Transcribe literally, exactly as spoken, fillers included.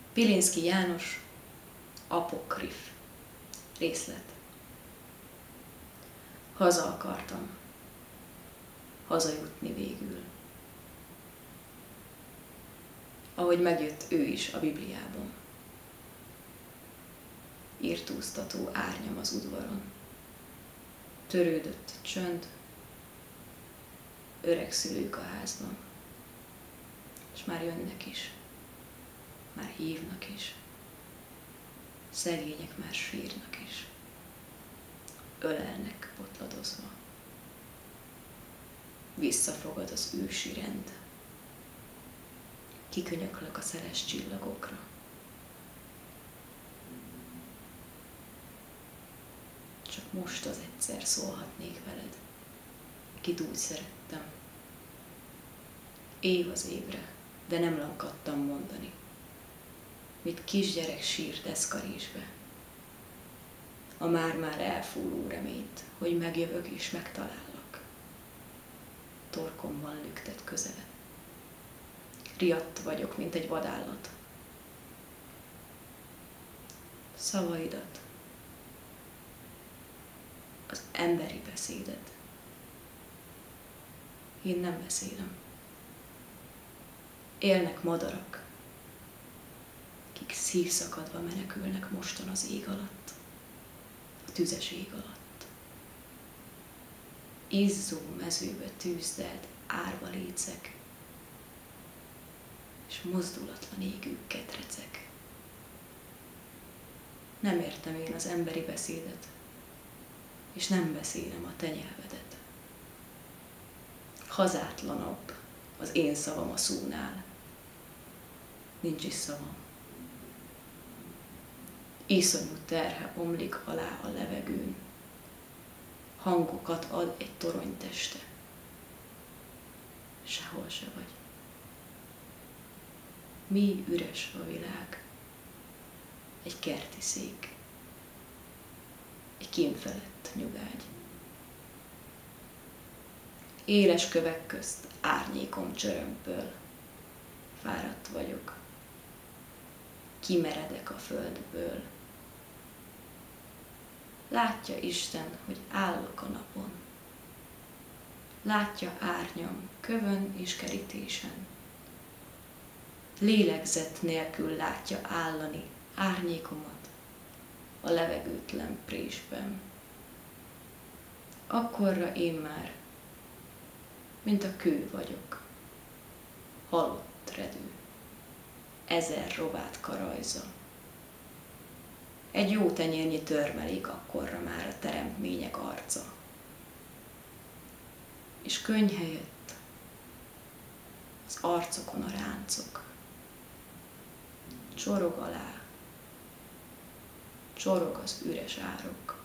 Pilinszky János, apokrif részlet. Haza akartam, hazajutni végül. Ahogy megjött ő is a Bibliában. Irtóztató árnyam az udvaron. Törődött csönd, öreg szülők a házban. És már jönnek is, már hívnak is. Szegények már sírnak is. Ölelnek potladozva. Visszafogad az ősi rend. Kikönyöklök a szeles csillagokra. Csak most az egyszer szólhatnék veled. Kit úgy szerettem. Év az évre, de nem lankadtam mondani. Mit kisgyerek sír deszkarésbe. A már-már elfúló reményt, hogy megjövök és megtalállak. Torkomban lüktet közele. Riadt vagyok, mint egy vadállat. Szavaidat, az emberi beszédet én nem beszélem. Élnek madarak, kik szívszakadva menekülnek mostan az ég alatt, a tüzes ég alatt. Izzó mezőbe tűzdelt árva lécek, és mozdulatlan égő ketrecek. Nem értem én az emberi beszédet, és nem beszélem a te nyelvedet. Hazátlanabb az én szavam a szónál. Nincs is szavam. Iszonyú terhe omlik alá a levegőn. Hangokat ad egy torony teste. Sehol se vagy. Mi üres a világ. Egy kerti szék. Egy kínfelett nyugágy. Éles kövek közt árnyékom csörömpöl. Fáradt vagyok. Kimeredek a földből. Látja Isten, hogy állok a napon. Látja árnyam kövön és kerítésen. Lélegzet nélkül látja állani árnyékomat a levegőtlen présben. Akkorra én már, mint a kő vagyok, halott redő, ezer robát karajza. Egy jó tenyérnyi törmelék akkorra már a teremtmények arca. És könny helyett az arcokon a ráncok. Csorog alá, csorog az üres árok.